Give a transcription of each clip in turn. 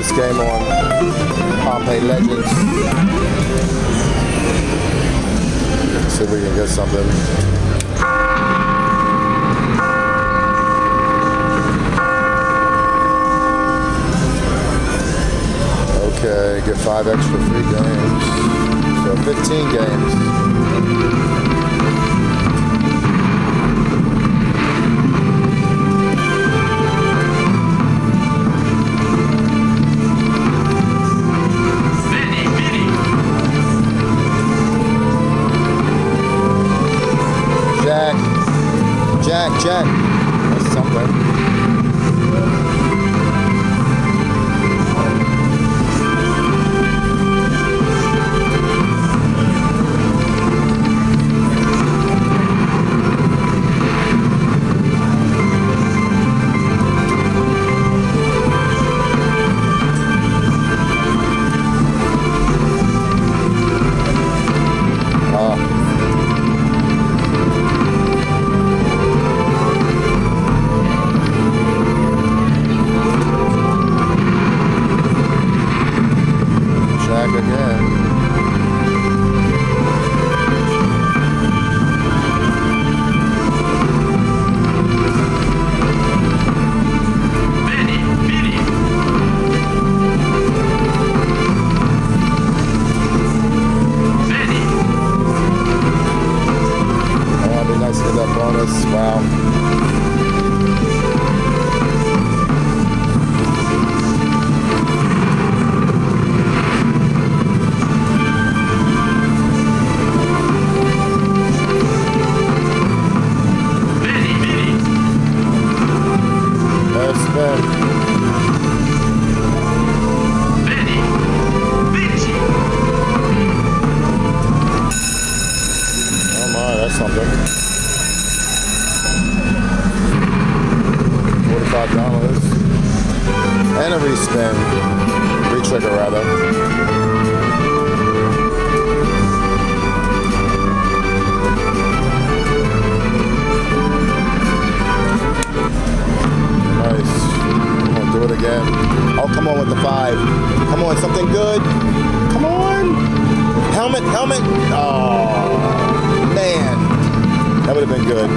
Next game on Pompeii Legends. Let's see if we can get something. Okay, get 5 extra free games. So 15 games. Jack. That's something. And a respin, re-trigger rather. Nice. Come on, do it again. Oh, come on with the 5. Come on, something good. Come on. Helmet. Oh, man. That would have been good.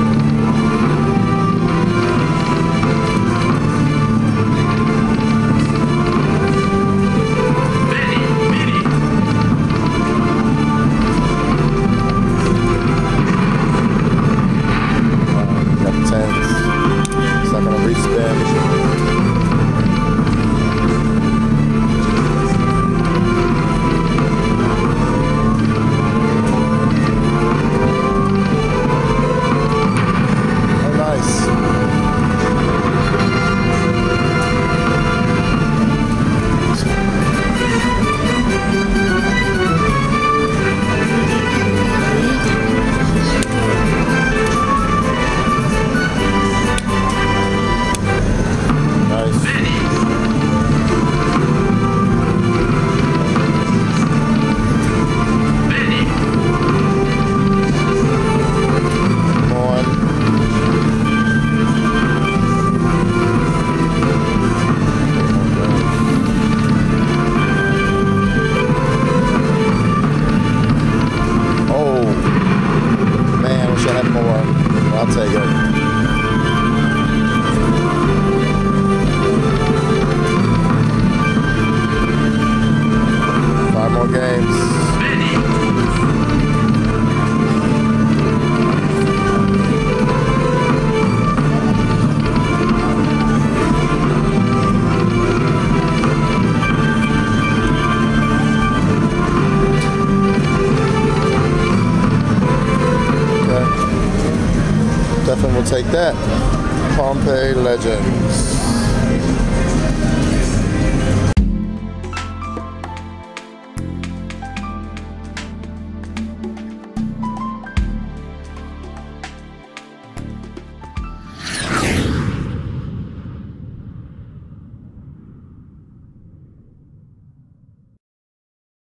I'll take it. Five more games. Definitely will take that. Pompeii Legends.